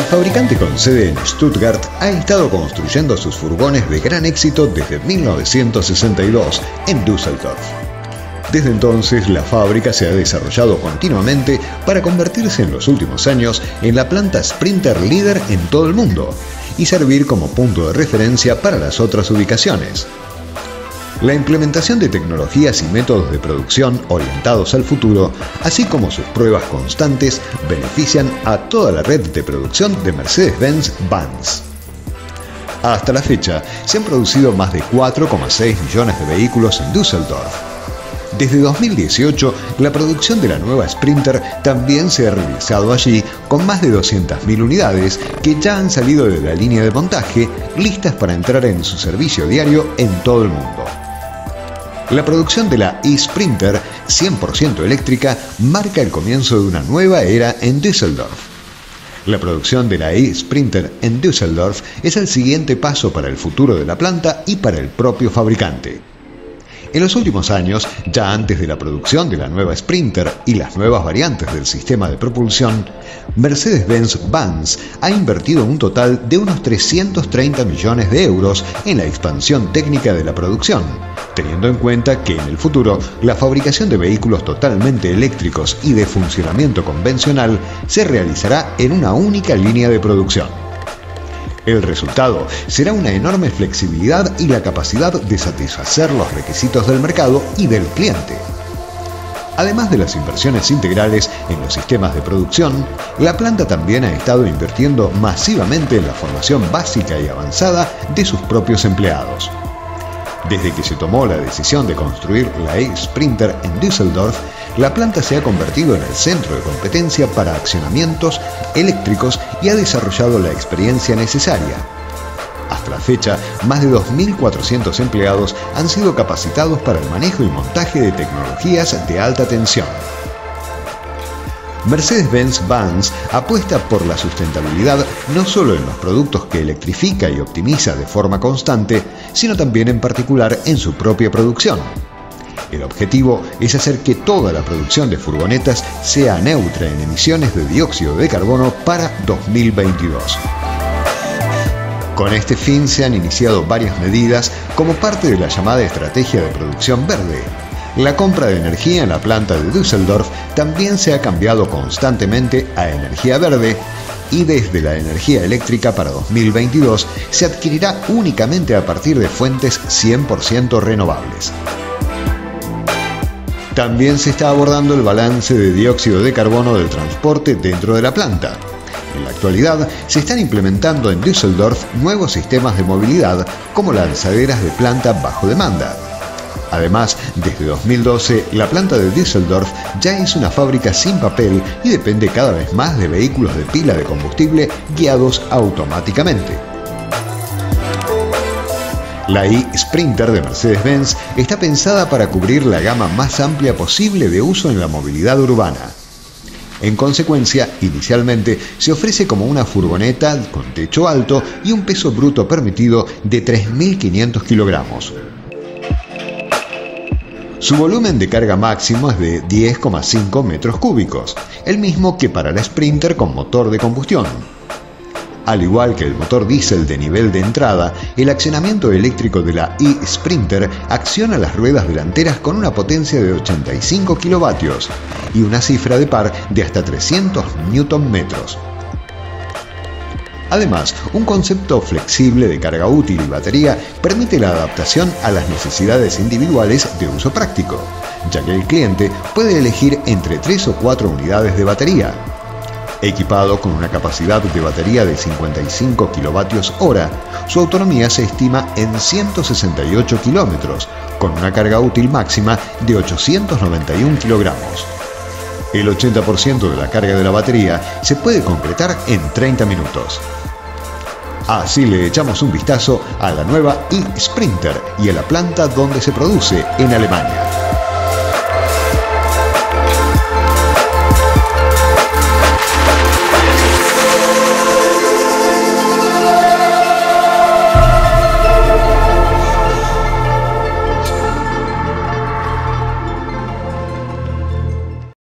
fabricante con sede en Stuttgart ha estado construyendo sus furgones de gran éxito desde 1962 en Düsseldorf. Desde entonces, la fábrica se ha desarrollado continuamente para convertirse en los últimos años en la planta Sprinter líder en todo el mundo y servir como punto de referencia para las otras ubicaciones. La implementación de tecnologías y métodos de producción orientados al futuro, así como sus pruebas constantes, benefician a toda la red de producción de Mercedes-Benz Vans. Hasta la fecha, se han producido más de 4,6 millones de vehículos en Düsseldorf. Desde 2018, la producción de la nueva Sprinter también se ha realizado allí con más de 200.000 unidades que ya han salido de la línea de montaje, listas para entrar en su servicio diario en todo el mundo. La producción de la e-Sprinter 100% eléctrica marca el comienzo de una nueva era en Düsseldorf. La producción de la e-Sprinter en Düsseldorf es el siguiente paso para el futuro de la planta y para el propio fabricante. En los últimos años, ya antes de la producción de la nueva Sprinter y las nuevas variantes del sistema de propulsión, Mercedes-Benz Vans ha invertido un total de unos 330 millones de euros en la expansión técnica de la producción, teniendo en cuenta que en el futuro la fabricación de vehículos totalmente eléctricos y de funcionamiento convencional se realizará en una única línea de producción. El resultado será una enorme flexibilidad y la capacidad de satisfacer los requisitos del mercado y del cliente. Además de las inversiones integrales en los sistemas de producción, la planta también ha estado invirtiendo masivamente en la formación básica y avanzada de sus propios empleados. Desde que se tomó la decisión de construir la e-Sprinter en Düsseldorf, la planta se ha convertido en el centro de competencia para accionamientos eléctricos y ha desarrollado la experiencia necesaria. Hasta la fecha, más de 2.400 empleados han sido capacitados para el manejo y montaje de tecnologías de alta tensión. Mercedes-Benz Vans apuesta por la sustentabilidad no solo en los productos que electrifica y optimiza de forma constante, sino también en particular en su propia producción. El objetivo es hacer que toda la producción de furgonetas sea neutra en emisiones de dióxido de carbono para 2022. Con este fin se han iniciado varias medidas como parte de la llamada Estrategia de Producción Verde. La compra de energía en la planta de Düsseldorf también se ha cambiado constantemente a energía verde y desde la energía eléctrica para 2022 se adquirirá únicamente a partir de fuentes 100% renovables. También se está abordando el balance de dióxido de carbono del transporte dentro de la planta. En la actualidad, se están implementando en Düsseldorf nuevos sistemas de movilidad como lanzaderas de planta bajo demanda. Además, desde 2012, la planta de Düsseldorf ya es una fábrica sin papel y depende cada vez más de vehículos de pila de combustible guiados automáticamente. La e-Sprinter de Mercedes-Benz está pensada para cubrir la gama más amplia posible de uso en la movilidad urbana. En consecuencia, inicialmente se ofrece como una furgoneta con techo alto y un peso bruto permitido de 3.500 kilogramos. Su volumen de carga máximo es de 10,5 metros cúbicos, el mismo que para la Sprinter con motor de combustión. Al igual que el motor diésel de nivel de entrada, el accionamiento eléctrico de la e-Sprinter acciona las ruedas delanteras con una potencia de 85 kilovatios y una cifra de par de hasta 300 Nm. Además, un concepto flexible de carga útil y batería permite la adaptación a las necesidades individuales de uso práctico, ya que el cliente puede elegir entre 3 o 4 unidades de batería. Equipado con una capacidad de batería de 55 kWh, su autonomía se estima en 168 kilómetros, con una carga útil máxima de 891 kilogramos. El 80% de la carga de la batería se puede concretar en 30 minutos. Así le echamos un vistazo a la nueva e-Sprinter y a la planta donde se produce en Alemania.